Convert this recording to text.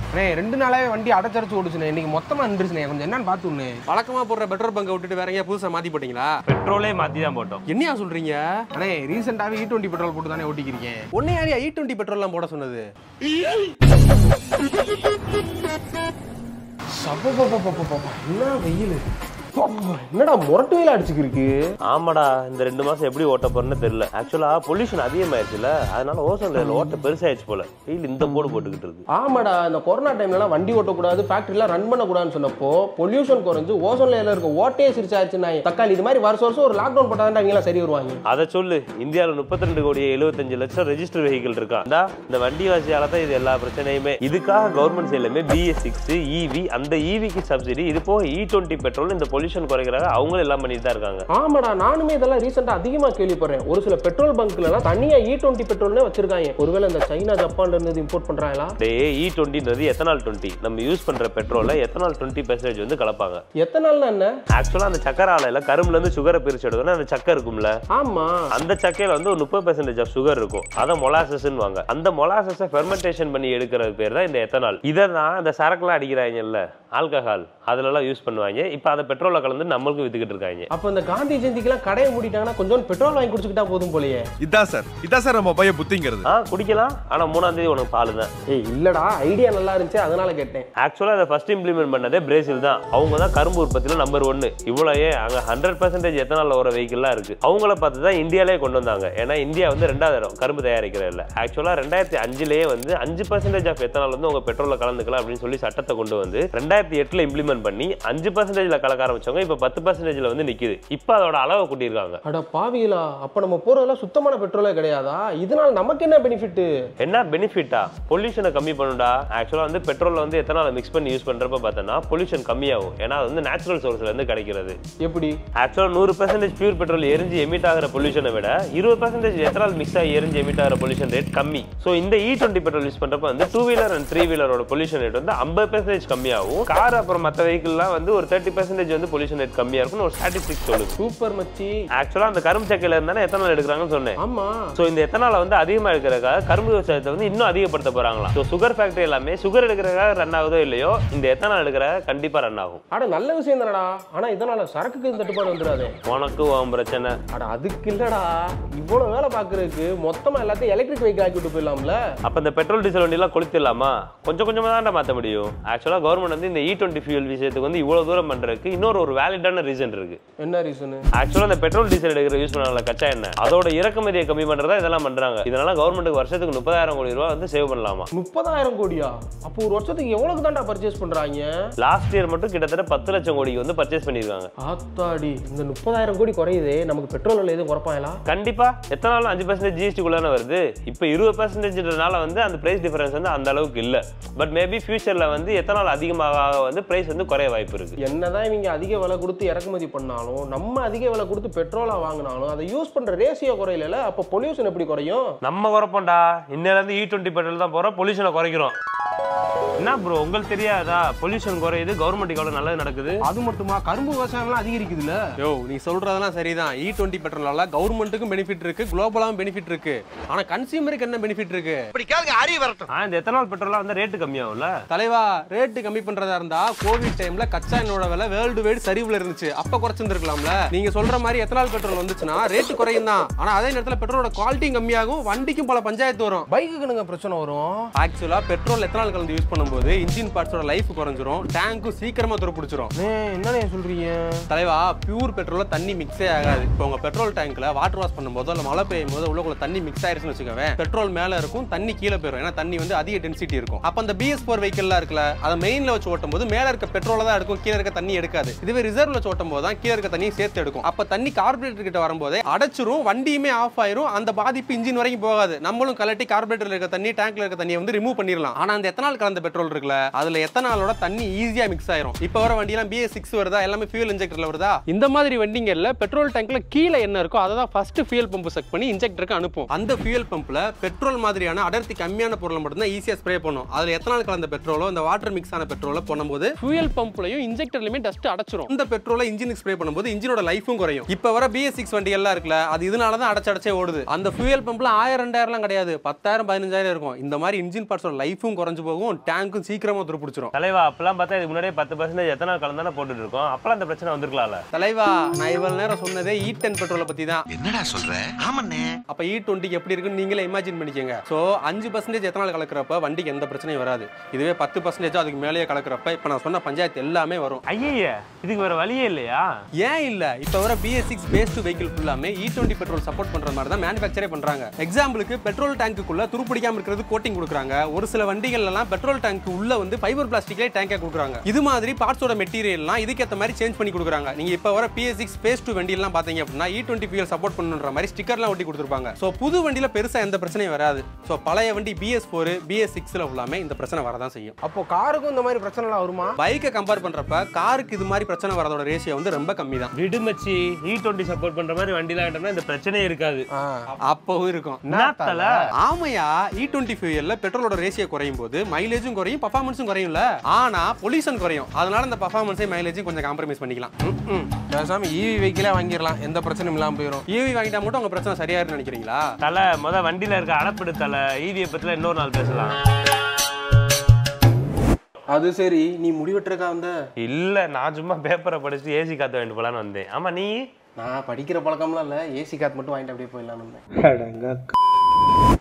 அண்ணே 2 நாளாவே வண்டி அடைச்சரைச்சு ஓடுச்சுண்ணே. இன்னைக்கு மொத்தமா நின்றுச்சுண்ணே. கொஞ்சம் என்னன்னு பார்த்துண்ணே. வழக்கமா போடுற பெட்ரோல் பங்கை விட்டுட்டு வேற எங்கேயா புதுசா மாத்தி போட்டீங்களா? பெட்ரோலே மாத்தி தான் போட்டோம். என்னையா சொல்றீங்க? அண்ணே ரீசெண்டாவே E20 பெட்ரோல் போட்டு தானே ஓட்டிக்கிறீங்க. ஒன்னே யாரையா E20 பெட்ரோல்லாம் போட சொன்னது? என்ன வெயில், என்னடா முரட்டு வெயில அடிச்சுக்கிருக்கு. ஆமாடா, இந்த 2 மாசம் எப்படி ஓட்ட போறேன்னு தெரியல. ஆக்சுவலா பொல்யூஷன் அதிகமாயிருச்சுல, அதனால ஓசோன் லேயர்ல ஓட்ட பெருசாயிடுச்சு போல. வெயில் இந்த போடு போட்டுக்கிட்டு இருக்கு. ஆமாடா, இந்த கொரோனா டைம்ல வண்டி ஓட்டக்கூடாது, ஃபேக்டரிலாம் ரன் பண்ணக்கூடாதுன்னு சொன்னப்போ பொல்யூஷன் குறைஞ்சு ஓசோன் லேயர்ல இருக்க ஓட்டையே சிரிச்சாச்சுன்னா தக்காளி இது மாதிரி வருஷம் ஒரு லாக்டவுன் போட்டாதான் அவங்க சரி வருவாங்க. அதை சொல்லு. இந்தியாவில் 32 கோடி 75 லட்சம் ரெஜிஸ்டர் வெஹிக்கிள் இருக்கா. இந்த வண்டி வாசியால தான் இது எல்லா பிரச்சனையுமே. இதுக்காக கவர்மெண்ட் சைட்லயுமே BS6 EV, அந்த EVக்கு சப்சிடி, இது போக E20 பெட்ரோல் இந்த பொல்யூஷன் குறைக்கிறாங்க. அவங்களும் எல்லாம் பண்ணிட்டு தான் இருக்காங்க. ஆமாடா, நானுமே இதெல்லாம் ரீசெண்டா அதிகமா கேள்விப்படுறேன். ஒரு சில பெட்ரோல் பங்க்ல எல்லாம் தனியா E20 பெட்ரோல்னே வச்சிருக்காங்க. ஒருவேளை இந்த சைனா ஜப்பான்ல இருந்து இம்போர்ட் பண்றாங்களா? E20ன்றது எத்தனால் 20. நம்ம யூஸ் பண்ற பெட்ரோல்ல எத்தனால் 20% வந்து கலப்பாங்க. எத்தனால்னா என்ன? ஆக்சுவலா அந்த சக்கரை ஆலையில கரும்புல இருந்து சுகரை பிரிச்சு எடுத்தோம்னா அந்த சக்கரை இருக்கும்ல. ஆமா, அந்த சக்கையில வந்து ஒரு 30% ஆஃப் சுகர் இருக்கும். அத மொலாசஸ்ன்னு வாங்க. அந்த மொலாசஸை ஃபெர்மெண்டேஷன் பண்ணி எடுக்கிறது பேர் தான் இந்த எத்தனால். இதை தான் இந்த சரக்குலாம் அடிக்கிறாங்கல்ல, ஆல்கஹால், அதுல எல்லாம் யூஸ் பண்ணுவாங்க. இப்ப அதை பெட்ரோல்ல கலந்து நம்மளுக்கு வித்துக்கிட்டு இருக்காங்க. அப்ப இந்த காந்தி ஜெயந்திக்கெல்லாம் கடையை மூடிட்டாங்கன்னா கொஞ்சம் பெட்ரோல் வாங்கி குடிச்சுக்கிட்டா போதும் போலயே. இதான் சார் நம்ம பைய புத்திங்கிறது. குடிக்கலாம், ஆனா 3ஆம் தேதி உனக்கு பால் தான். இல்லடா, ஐடியா நல்லா இருந்துச்சு, அதனால கேட்டேன். ஆக்சுவலா அதை ஃபர்ஸ்ட் இம்ப்ளிமெண்ட் பண்ணதே பிரேசில் தான். அவங்க தான் கரும்பு உற்பத்தியில நம்பர் 1. இவ்வளவு அங்க 100% எத்தனால் வர வெஹிக்கிள்லாம் இருக்கு. அவங்கள பார்த்து தான் இந்தியாலே கொண்டு வந்தாங்க. ஏன்னா இந்தியா வந்து 2வது இடம் கரும்பு தயாரிக்கிறதுல. ஆக்சுவலா 2005லயே வந்து 5% ஆஃப் எத்தனால் வந்து உங்க பெட்ரோல்ல கலந்துக்கலாம் அப்படின்னு சொல்லி சட்டத்தை கொண்டு வந்து 2008ல இம்ப்ளிமெண்ட் பண்ணி 5%ல கலக்க ஆரம்பிச்சவங்க இப்ப 10%ல வந்து நிக்குது. இப்ப அதோட அளவை கூட்டியிருக்காங்க. அட பாவிகளா, அப்ப நம்ம போறதெல்லாம் சுத்தமான பெட்ரோலே கிடையாதா? இதனால நமக்கு என்ன பெனிஃபிட்? என்ன பெனிஃபிட்டா? பொல்யூஷனை கம்மி பண்ணுடா. ஆக்சுவலா வந்து பெட்ரோல்ல வந்து எத்தனால் மிக்ஸ் பண்ணி யூஸ் பண்றப்ப பார்த்தோம்னா பொல்யூஷன் கம்மியாகும். ஏன்னா அது வந்து நேச்சுரல் சோர்ஸ்ல இருந்து கிடைக்கிறது. எப்படி? ஆக்சுவலா 100% பியூர் பெட்ரோல் எரிஞ்சு எமிட் ஆகிற பொல்யூஷனை விட 20% எத்தனால் மிக்ஸ் ஆகி எரிஞ்சு எமிட் ஆகிற பொல்யூஷன் ரேட் கம்மி. சோ இந்த E20 பெட்ரோல் யூஸ் பண்றப்ப வந்து 2 வீலர் அண்ட் 3 வீலரோட பொல்யூஷன் ரேட் வந்து 50% கம்மியாகும். கார் அப்புறம் மற்ற வெஹிக்கிள்லாம் வந்து ஒரு 30% வந்து பொல்யூஷன் ரேட் கம்மியா இருக்கும்னு ஒரு ஸ்டாட்டிஸ்டிக்ஸ் சொல்லுது. சூப்பர் மச்சி. ஆக்சுவலா அந்த கரும்பு சக்கையில இருந்தானே எத்தனால் எடுக்கிறாங்கன்னு சொன்னேன். ஆமா. சோ இந்த எத்தனால வந்து அதிகமா எடுக்கிறதுக்காக கரும்பு விவசாயத்தை வந்து இன்னும் அதிகப்படுத்த போறாங்களா. சோ சுகர் ஃபேக்டரி எல்லாமே சுகர் எடுக்கிறதுக்காக ரன் ஆகுதோ இல்லையோ, இந்த எத்தனால் எடுக்கிறதுக்காக கண்டிப்பா ரன் ஆகும். அட நல்ல விஷயம் தானடா. ஆனா இதனால சரக்குக்கு தட்டுப்பாடு வந்துடாது. உனக்கு உன் பிரச்சனை. அட அதுக்கு இல்லடா, இவ்வளவு வேலை பாக்குறதுக்கு மொத்தமா எல்லாத்தையும் எலக்ட்ரிக் வெஹிக்கிள் ஆக்கி விட்டு போயிடலாம்ல. அப்ப இந்த பெட்ரோல் டீசல் வண்டி எல்லாம் கொளுத்திடலாமா? கொஞ்சம் கொஞ்சமா தான் மாத்த முடியும். ஆக்சுவலா கவர்மெண்ட் வந்து இந்த E20 ஃபியூல் விஷயத்துக்கு வந்து இவ்வளவு தூரம் பண்றதுக்கு இன்னொரு வேலிடான ரீசன் இருக்கு. என்ன ரீசன்? ஆக்சுவலா இந்த பெட்ரோல் டீசல் எடுக்கிற யூஸ் பண்ணாங்கல கச்சா எண்ணெய், அதோட இறக்குமதியை கம்மி பண்றதா இதெல்லாம் பண்றாங்க. இதனால கவர்மெண்ட்டுக்கு வருஷத்துக்கு 30,000 கோடி ரூபாய் வந்து சேவ் பண்ணலாமா. 30,000 கோடியா? அப்போ ஒரு வருஷத்துக்கு எவ்வளவு தான்டா பர்ச்சேஸ் பண்றாங்க? லாஸ்ட் இயர் மட்டும் கிட்டத்தட்ட 10 லட்சம் கோடிக்கு வந்து பர்ச்சேஸ் பண்ணிருக்காங்க. ஆத்தாடி, இந்த 30,000 கோடி குறையுதே, நமக்கு பெட்ரோல் விலை எதுவும் குறைப்பாங்களா? கண்டிப்பா. எத்தனாலும் 5% GST குள்ளே வருது. இப்போ 20%னால வந்து அந்த பிரைஸ் டிஃபரன்ஸ் வந்து அந்த அளவுக்கு இல்ல. பட் மேபி ஃபியூச்சர்ல வந்து எத்தனால் அதிகமாக வந்து பிரைஸ் வந்து குறைய வாய்ப்பு இருக்கு. என்னதான் இவங்க அதிக விலை கொடுத்து இறக்குமதி பண்ணாலும், நம்ம அதிக விலை கொடுத்து பெட்ரோலா வாங்கினாலும் அதை யூஸ் பண்ற ரேஷியோ குறையல. அப்ப பொல்யூஷன் எப்படி குறையும்? நம்ம குறைப்போம்டா. இன்னையில இருந்து E20 பெட்ரோல் தான் போறோம், பொல்யூஷனை குறைக்கிறோம். என்ன ப்ரோ, உங்களுக்கு தெரியாதா? பொல்யூஷன் குறையுது, கவர்மெண்ட்டுக்கு எவ்வளவு நல்லது நடக்குது. அது மட்டுமா, கரும்பு விவசாயம்லாம் அதிகரிக்குதுல்ல. யோ, நீ சொல்றதெல்லாம் சரிதான். E20 பெட்ரோலால கவர்மெண்ட்டுக்கும் பெனிஃபிட் இருக்கு, குளோபலாவும் பெனிஃபிட் இருக்கு. ஆனா கன்சியூமருக்கு என்ன பெனிஃபிட் இருக்கு? இப்படி கேளுங்க, அறிவு வரட்டும். இந்த எத்தனால் பெட்ரோலா வந்து ரேட் கம்மியாகும்ல தலைவா. ரேட் கம்மி பண்றதா இருந்தா கோவிட் டைம்ல கச்சா எண்ணெயோட விலை வேர்ல்டு வைடு சரிவுல இருந்துச்சு, அப்ப குறைச்சிருந்திருக்கலாம்ல. நீங்க சொல்ற மாதிரி எத்தனால் பெட்ரோல் வந்துச்சுன்னா ரேட் குறையும் தான். ஆனா அதே நேரத்துல பெட்ரோலோட குவாலிட்டி கம்மியாகும், வண்டிக்கும் பல பஞ்சாயத்து வரும், பைக்குக்கு பிரச்சனை வரும். ஆக்சுவலா பெட்ரோல் எத்தனால் கலந்து யூஸ் பண்ணும்போது இன்ஜின் பார்ட்ஸோட லைஃப் குறைஞ்சிரும், டேங்க்கும் சீக்கிரமா துருப்பிடிச்சிரும். என்னன்னு சொல்றீங்க தலைவா? பியூர் பெட்ரோல்ல தண்ணி மிக்ஸே ஆகாது. இப்போ உங்க பெட்ரோல் டேங்க்ல வாட்டர் வாஷ் பண்ணும்போது இல்ல மழை பெய்யும் போது உள்ளுக்குள்ள தண்ணி மிக்ஸ் ஆயிருச்சுன்னு வச்சுக்கவே, பெட்ரோல் மேல இருக்கும், தண்ணி கீழே போயிடும். ஏன்னா தண்ணி வந்து அதிக டென்சிட்டி இருக்கும். அப்ப அந்த BS4 வெஹிக்கிள்லாம் இருக்குல்ல, அதை மெயின்ல வச்சு ஓட்டும் போது மேல இருக்க பெட்ரோல தான் எடுக்கும், கீழே இருக்க தண்ணி எடுக்காது. இதுவே ரிசர்வ்ல வச்சு ஓட்டும் போது தான் கீழே இருக்க தண்ணியை சேர்த்து எடுக்கும். அப்ப தண்ணி கார்பரேட்டர் கிட்ட வரும்போதே அடைச்சிரும், வண்டியுமே ஆஃப் ஆயிரும். அந்த பாதிப்பு இன்ஜின் வரைக்கும் போகாது. நம்மளும் கலட்டி கார்பரேட்டர்ல இருக்க தண்ணி, டேங்க்ல இருக்க தண்ணியை வந்து ரிமூவ் பண்ணிடலாம். ஆனா அந்த எத்தனால் கலந்த பெட்ரோல் இருக்குல்ல, அதுல எத்தனாலோட தண்ணி ஈஸியா மிக்ஸ் ஆயிரும். இப்ப வர வண்டி எல்லாம் BS6 வருதா, எல்லாமே ஃபியூல் இன்ஜெக்டர்ல வருதா. இந்த மாதிரி வண்டிங்கல்ல பெட்ரோல் டேங்க்ல கீழே என்ன இருக்கோ அதை தான் ஃபர்ஸ்ட் ஃபியூல் பம்ப் செக் பண்ணி இன்ஜெக்டருக்கு அனுப்பும். அந்த ஃபியூல் பம்ப்ல பெட்ரோல் மாதிரியான அடர்த்தி கம்மியான பொருளை மட்டும் தான் ஈஸியா ஸ்ப்ரே பண்ணும். அதுல எத்தனால் கலந்த பெட்ரோலோ அந்த வாட்டர் மிக்ஸ் ஆன பெட்ரோல பண்ணும்போது ஃபியூல் பம்ப்லயும் இன்ஜெக்டர்லயுமே டஸ்ட் அடைச்சிரும். இந்த பெட்ரோலை இன்ஜினுக்கு ஸ்ப்ரே பண்ணும்போது இன்ஜினோட லைஃபும் குறையும். இப்ப வர BS6 வண்டி எல்லாம் இருக்குல்ல, அது இதனால தான் அடைச்சே ஓடுது. அந்த ஃபியூல் பம்ப்ல 1000 2000 கிடையாது, 10,000 15,000 இருக்கும். இந்த மாதிரி இன்ஜின் பார்ட்ஸோட லைஃபும் குறைஞ்சு போகும், டேங்க்கும் சீக்கிரமா துருப்பிடிச்சிரும். தலைவா அப்பெல்லாம் பார்த்தா இதுக்கு முன்னாடியே 10% எத்தனால் கலந்தானே போட்டுட்டு இருக்கோம். அப்பெல்லாம் அந்த பிரச்சனை வந்திருக்கலாம்ல. தலைவா நான் இவ்வளவு நேரம் சொன்னதே E10 பெட்ரோலை பத்தி தான். என்னடா சொல்ற? ஆமாண்ணே. அப்ப E20 எப்படி இருக்குன்னு நீங்களே இமேஜின் பண்ணிக்கோங்க. ஸோ 5% எத்தனால் கலக்கிறப்ப வண்டிக்கு எந்த பிரச்சனையும் வராது. இதுவே 10% அதுக்கு மேலேயே கலக்கிறப்ப இப்ப நான் சொன்ன பஞ்சாயத்து எல்லாமே வரும். ஐயே, இதுக்கு வேற வழியே இல்லையா? ஏன் இல்ல? இப்ப வர BS6 பேஸ் டு வெஹிக்கிள் ஃபுல்லாமே E20 பெட்ரோல் சப்போர்ட் பண்ற மாதிரி தான் மேனுஃபேக்சரே பண்றாங்க. எக்ஸாம்பிளுக்கு பெட்ரோல் டேங்குக்குள்ள துருப்பிடிக்காம இருக்கிறது கோட்டிங் கொடுக்குறாங்க. ஒரு சில வண்டிகள் எல்லாம் பெட்ரோல் டேங்க் உள்ள வந்து ஃபைபர் பிளாஸ்டிக்லேயே டேங்கை கொடுக்குறாங்க. இது மாதிரி பார்ட்ஸோட மெட்டீரியல்லாம் இதுக்கேற்ற மாதிரி சேஞ்ச் பண்ணி கொடுக்குறாங்க. நீங்க இப்ப வர BS6 பேஸ் டு வண்டி எல்லாம் பாத்தீங்க அப்படின்னா E20 ஃபியூல் சப்போர்ட் பண்ணுன்ற மாதிரி ஸ்டிக்கர்லாம் ஒட்டி கொடுத்துருப்பாங்க. ஸோ புது வண்டியில பெருசா எந்த பிரச்சனையும் வராது. ஸோ பழைய வண்டி BS4 BS6ல ஃபுல்லாமே இந்த பிரச்சனை வரதான் செய்யும். அப்போ காருக்கும் இந்த மாதிரி பிரச்சனைலாம் வருமா? பைக்கை கம்பேர் பண்றப்ப காருக்கு இது மாதிரி பிரச்சனை வரதோட ரேஷியோ வந்து ரொம்ப கம்மி தான். விடுமச்சி, E20 சப்போர்ட் பண்ற மாதிரி வண்டிலாம் ஆயிட்டோம்னா இந்த பிரச்சனையே இருக்காது. அப்பவும் இருக்கும். ஆமையா, E20 ஃபியூயல்ல பெட்ரோலோட ரேஷியோ குறையும் போது மைலேஜும் குறையும், பர்ஃபார்மன்ஸும் குறையும்ல. ஆனா பொல்யூஷன் குறையும். அதனால இந்த பர்ஃபார்மன்ஸை மைலேஜும் கொஞ்சம் காம்ப்ரமைஸ் பண்ணிக்கலாம். பேசாம EV வெஹிக்கிளே வாங்கிடலாம், எந்த பிரச்சனையும் இல்லாம போயிடும். EV வாங்கிட்டா மட்டும் உங்க பிரச்சனை சரியாயிருன்னு நினைக்கிறீங்களா? தலை வண்டியில இருக்க அடப்பிடு தலை. EV பத்தில இன்னொரு நாள் பேசலாம். அது சரி, நீ முடிவெட்டுருக்கா வந்த? இல்ல, நான் சும்மா பேப்பரை படிச்சு ஏசி காத்து வாங்கிட்டு போலான்னு வந்தேன். ஆமா, நீ? நான் படிக்கிற பழக்கம்லாம் இல்லை, ஏசி காத்து மட்டும் வாங்கிட்டு அப்படியே போயிடலான்னு வந்தேன்.